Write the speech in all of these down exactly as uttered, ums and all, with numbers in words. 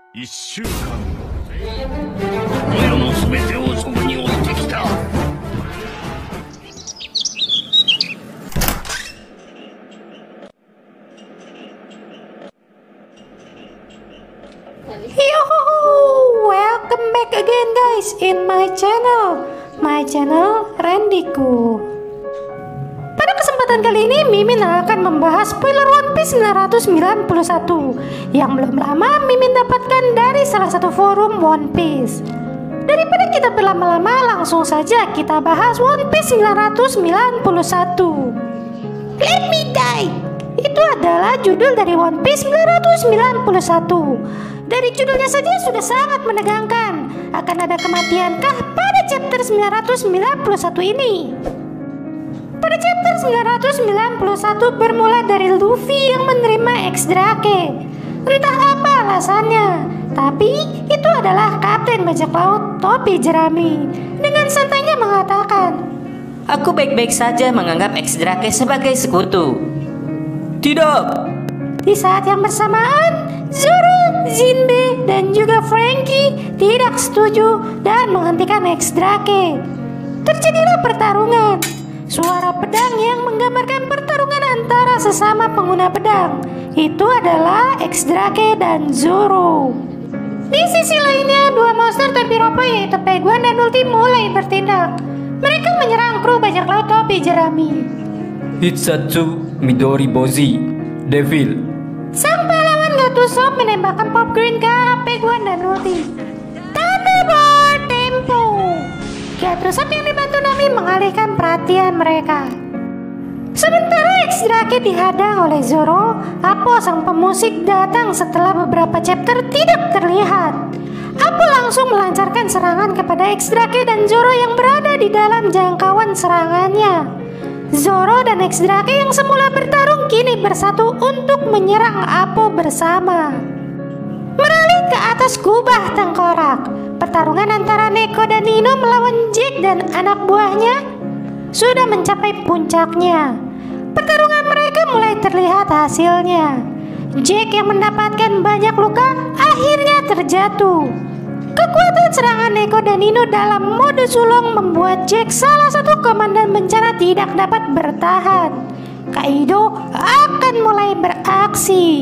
一週間この世のすべてをそこに置いてきた。 Yo, welcome back again guys in my channel, my channel Randyku. Pada kesempatan kali ini Mimin akan membahas spoiler One Piece sembilan ratus sembilan puluh satu yang belum lama Mimin dapatkan dari salah satu forum One Piece. Daripada kita berlama-lama, langsung saja kita bahas One Piece sembilan ratus sembilan puluh satu. Let me die. Itu adalah judul dari One Piece sembilan ratus sembilan puluh satu. Dari judulnya saja sudah sangat menegangkan. Akan ada kematiankah pada chapter sembilan ratus sembilan puluh satu ini? Pada chapter sembilan ratus sembilan puluh satu bermula dari Luffy yang menerima X-Drake. Entah apa alasannya, tapi itu adalah Kapten Bajak Laut Topi Jerami dengan santainya mengatakan, "Aku baik-baik saja menganggap X-Drake sebagai sekutu." Tidak. Di saat yang bersamaan, Zoro, Jinbe, dan juga Franky tidak setuju dan menghentikan X-Drake. Terjadilah pertarungan. Suara pedang yang menggambarkan pertarungan antara sesama pengguna pedang. Itu adalah X-Drake dan Zoro. Di sisi lainnya, dua monster topi ropo yaitu Peguan dan Ulti mulai bertindak. Mereka menyerang kru bajak laut topi jerami. Hitsatsu Midori Bozi, Devil. Sang pahlawan Gatusop menembakkan Pop Green ke arah Peguan dan Ulti. Thunderbolt Tempo. Gatusop yang dibantu Nami mengalihkan perhatian mereka. Sementara X-Drake dihadang oleh Zoro, Apo sang pemusik datang setelah beberapa chapter tidak terlihat. Apo langsung melancarkan serangan kepada X-Drake dan Zoro yang berada di dalam jangkauan serangannya. Zoro dan X-Drake yang semula bertarung kini bersatu untuk menyerang Apo bersama. Beralih ke atas kubah tengkorak, pertarungan antara Neko dan Nino melawan Jack dan anak buahnya sudah mencapai puncaknya. Pertarungan mereka mulai terlihat hasilnya. Jack yang mendapatkan banyak luka akhirnya terjatuh. Kekuatan serangan Neko dan Nino dalam mode sulung membuat Jack, salah satu komandan bencana, tidak dapat bertahan. Kaido akan mulai beraksi.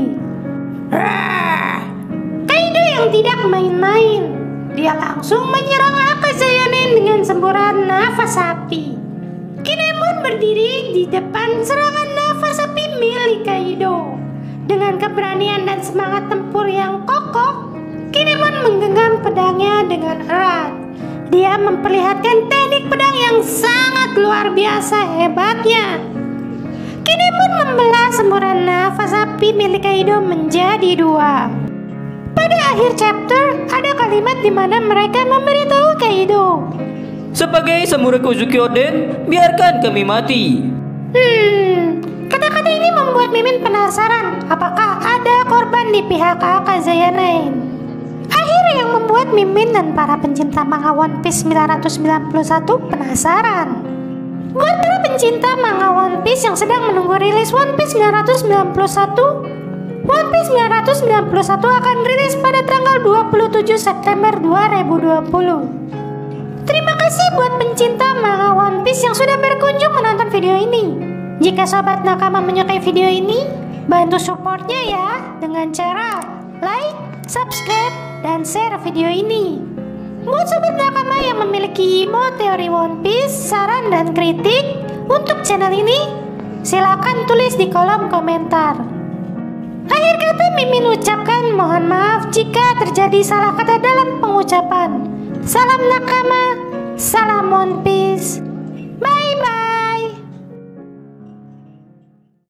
Kaido yang tidak main-main. Dia langsung menyerang Akazayanen dengan semburan nafas api. Kinemon berdiri di depan serangan nafas api milik Kaido. Dengan keberanian dan semangat tempur yang kokoh, Kinemon menggenggam pedangnya dengan erat. Dia memperlihatkan teknik pedang yang sangat luar biasa hebatnya. Kinemon membelah semburan nafas api milik Kaido menjadi dua. Pada akhir chapter, ada kalimat di mana mereka memberitahu Kaido, "Sebagai samurai Kozuki Oden, biarkan kami mati." Hmm, kata-kata ini membuat Mimin penasaran apakah ada korban di pihak Akazayanen. Akhirnya yang membuat Mimin dan para pencinta manga One Piece sembilan ratus sembilan puluh satu penasaran. Buat para pencinta manga One Piece yang sedang menunggu rilis One Piece sembilan ratus sembilan puluh satu, One Piece sembilan ratus sembilan puluh satu akan rilis pada tanggal dua puluh tujuh September dua ribu dua puluh. Terima kasih buat pencinta manga One Piece yang sudah berkunjung menonton video ini. Jika sobat nakama menyukai video ini, bantu supportnya ya dengan cara like, subscribe, dan share video ini. Buat sobat nakama yang memiliki imo teori One Piece, saran dan kritik untuk channel ini, silakan tulis di kolom komentar. Akhir kata Mimin ucapkan mohon maaf jika terjadi salah kata dalam pengucapan. Salam nakama, salam One Piece, bye bye.